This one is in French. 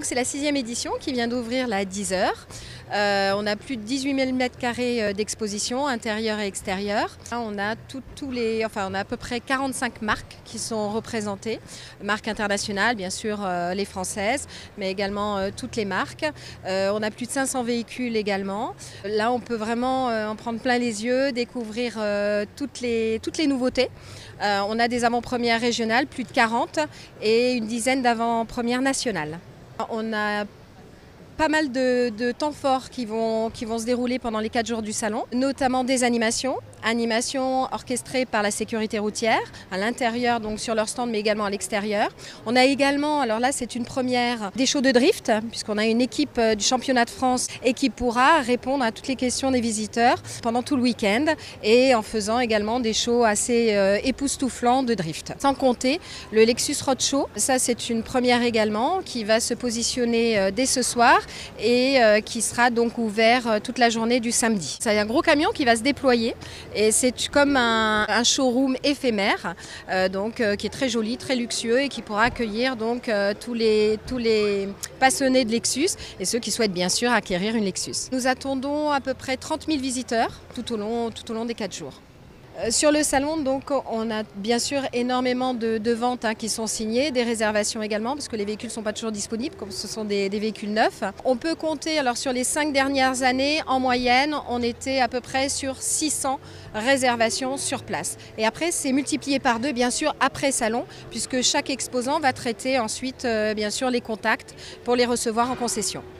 c'est la 6e édition qui vient d'ouvrir là, à 10 heures. On a plus de 18 000 m² d'exposition, intérieure et extérieure. On a, on a à peu près 45 marques qui sont représentées. Marques internationales, bien sûr les françaises, mais également toutes les marques. On a plus de 500 véhicules également. Là, on peut vraiment en prendre plein les yeux, découvrir toutes les nouveautés. On a des avant-premières régionales, plus de 40, et une dizaine d'avant-premières nationales. On a pas mal de temps forts qui vont se dérouler pendant les 4 jours du salon, notamment des animations orchestrées par la sécurité routière, à l'intérieur, donc sur leur stand, mais également à l'extérieur. On a également, alors là c'est une première, des shows de drift, puisqu'on a une équipe du championnat de France et qui pourra répondre à toutes les questions des visiteurs pendant tout le week-end, et en faisant également des shows assez époustouflants de drift. Sans compter le Lexus Road Show, ça c'est une première également, qui va se positionner dès ce soir, et qui sera donc ouvert toute la journée du samedi. C'est un gros camion qui va se déployer et c'est comme un showroom éphémère qui est très joli, très luxueux et qui pourra accueillir donc tous les passionnés de Lexus et ceux qui souhaitent bien sûr acquérir une Lexus. Nous attendons à peu près 30 000 visiteurs tout au long des 4 jours. Sur le salon, donc, on a bien sûr énormément de ventes qui sont signées, des réservations également, parce que les véhicules ne sont pas toujours disponibles, comme ce sont des véhicules neufs. On peut compter, alors sur les 5 dernières années, en moyenne, on était à peu près sur 600 réservations sur place. Et après, c'est multiplié par 2, bien sûr, après salon, puisque chaque exposant va traiter ensuite, bien sûr, les contacts pour les recevoir en concession.